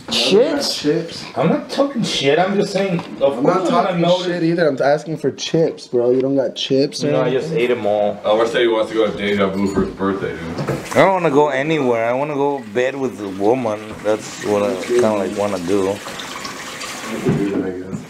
Chips? I'm not talking shit. I'm just saying. I'm not talking shit either. I'm asking for chips, bro. You don't got chips? No, I just ate them all. Albert said he wants to go to Deja Vu for his birthday, dude. I don't want to go anywhere. I want to go bed with a woman. That's what I kind of like want to do. I guess.